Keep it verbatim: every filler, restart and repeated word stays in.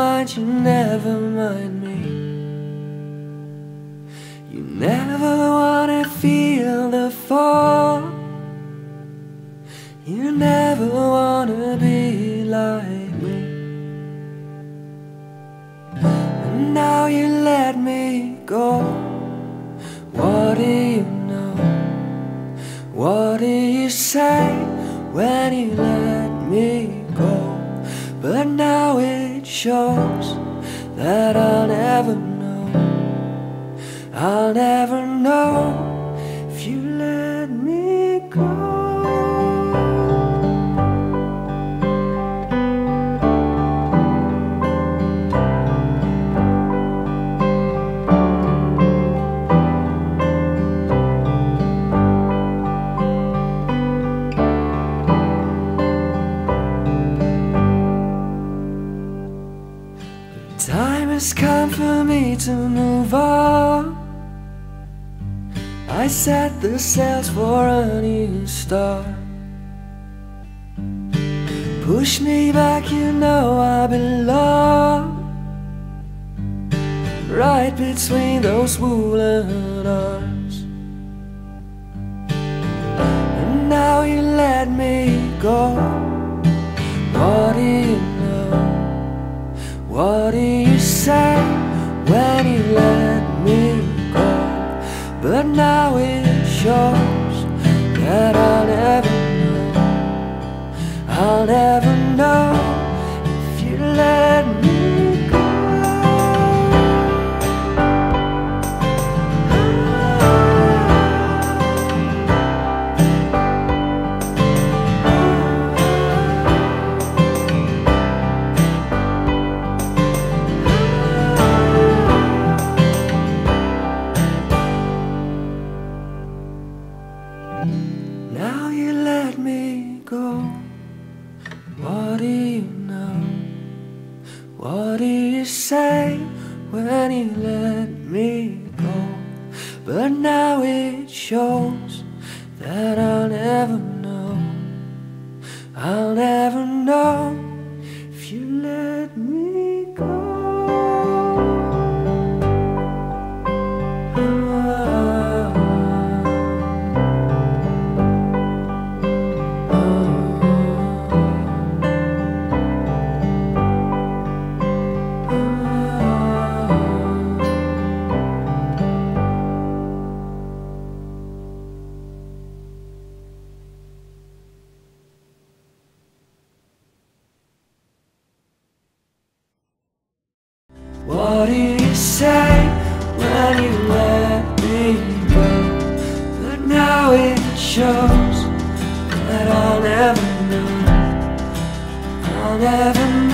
mind, you never mind me. You never wanna feel the fall. You never wanna be like me. And now you let me go. What do you know? What do you say when you let me go? But now it shows that I'll never know. I'll never know if you let me go. Time has come for me to move on. I set the sails for a new start. Push me back, you know I belong right between those woolen arms. And now you let me go. What do you know? What do you say when you let me go? But now it shows that I'll never know. I'll never know if you let me go. Now you let me go. What do you know? What do you say when you let me go? But now it shows that I'll never know. I'll never know if you let me go. What do you say when you let me go? But now it shows that I'll never know. I'll never know.